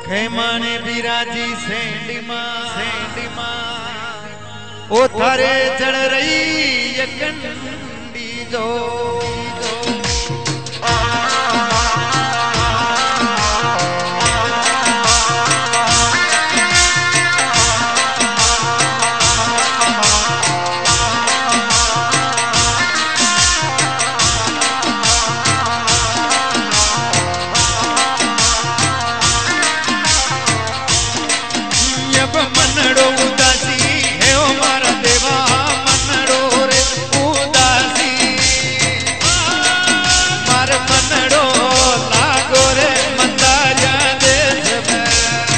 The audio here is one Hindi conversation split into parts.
खेमाने बिराजी सेंडिमा ओ थारे चढ़ रही ये कंडी जो मनड़ो उदासी है ओ मारा देवा मनड़ो रे उदासी मार मनड़ो लागो रे मंदाजा देश में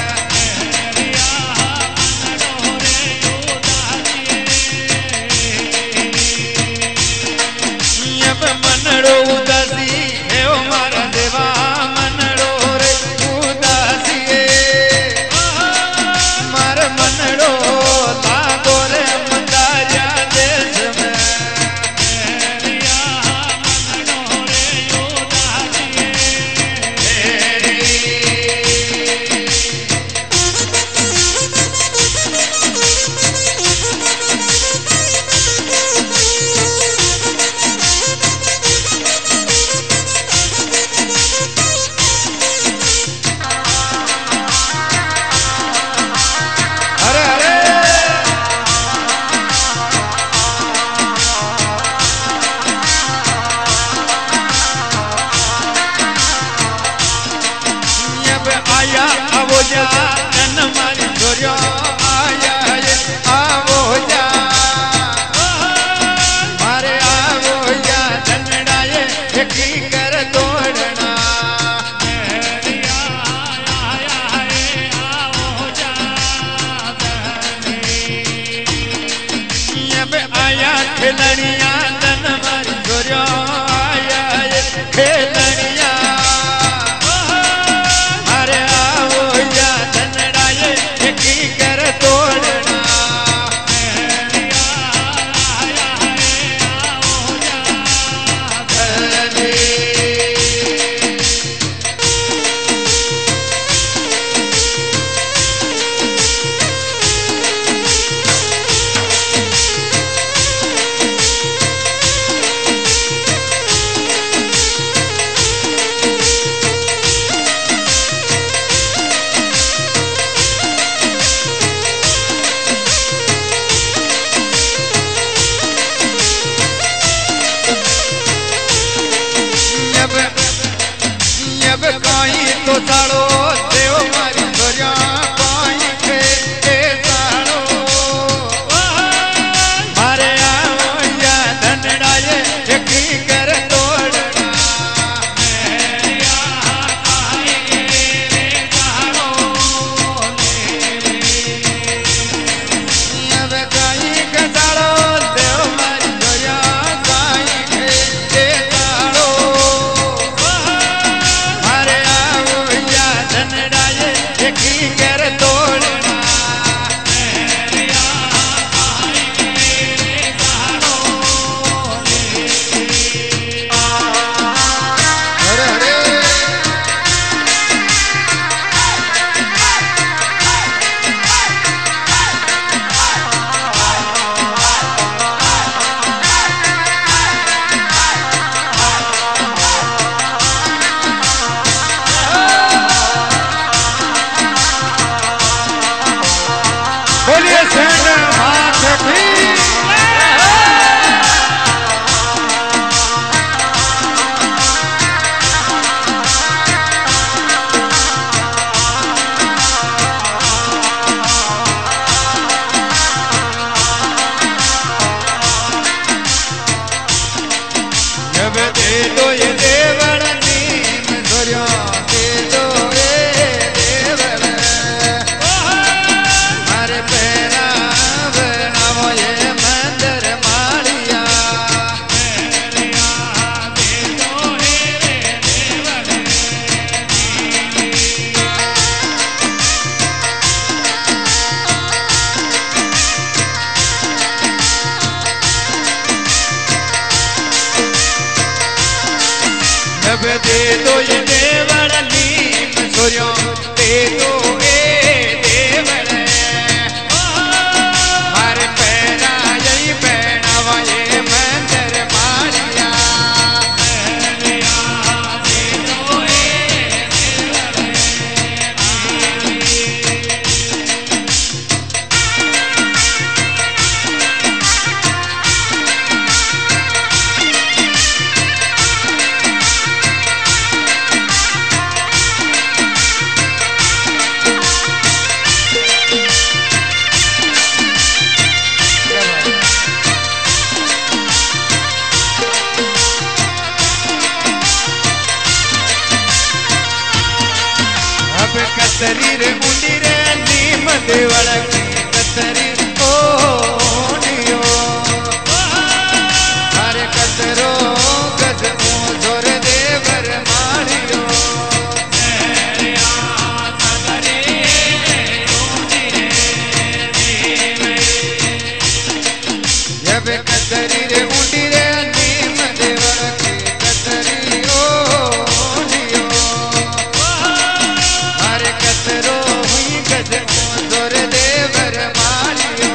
अब मनड़ो उदासी है ओ मारा देवा मनड़ो रे उदासी मनड़ो लागो रे मंदाजा देश में आया आवो जा जन मारी छोरियो आया ये आवो जा मारे आवो जा जनड़ा ये की कर तोड़ना अब आया खिलड़िया जन मारी छोरियो आया ये खिलड़िया अब काई तो साड़ो देव मारी छोरिया काई के साड़ो मारे आओ या धनड़ा ये की कर तोड़ना अब काई के साड़ो देव मारी छोरिया काई के साड़ो की कर तोड़ना बोलिए सेंड माथ भी जब दे दो ये देवड़ नीम धोरियो दे दो ये देवड़ मारे पैरा बनावो ये मंदिर मारिया जब दे दो ये देवड़ नीम छोरियो दे दो कतरी रे मुंडी रे नीम देवल की कतरी ओ नियो अरे कतरो गज जोर देवर मारियो जब कतरी रे मुंडी रे नीम देवल की कतरी ओ नियो अरे कतरो हुई गज जोर देवर मारियो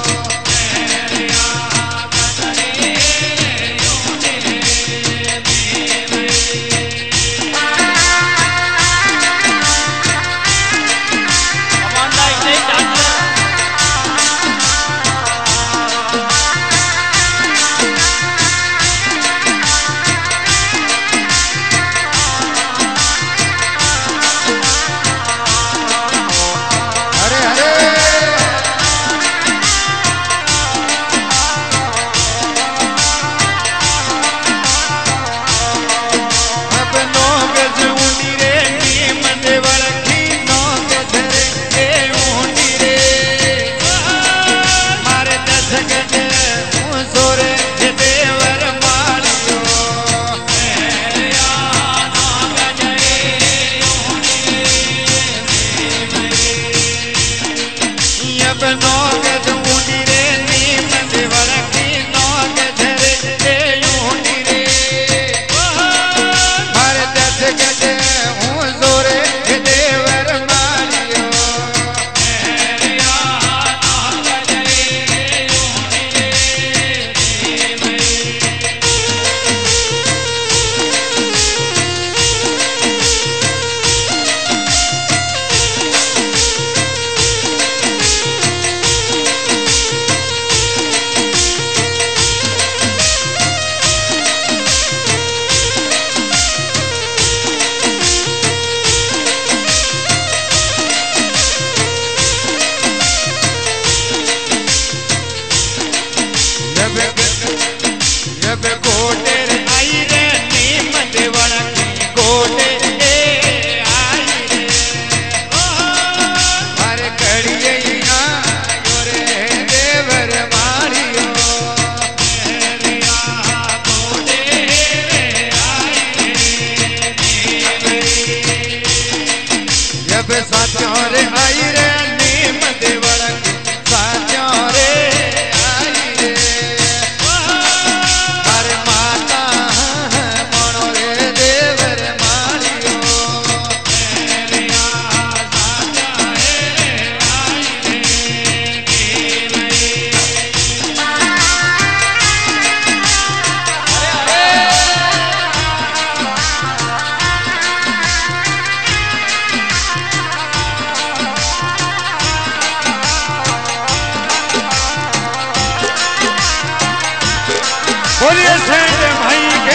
बोलिए सेठ भाई की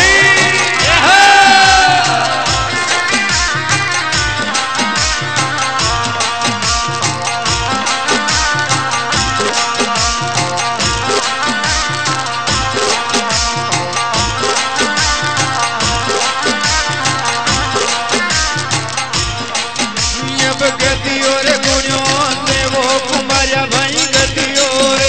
अब गदियो रे गुणियो से वो कुमारिया भाई गदियो रे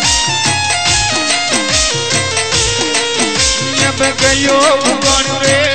गयो उगण रे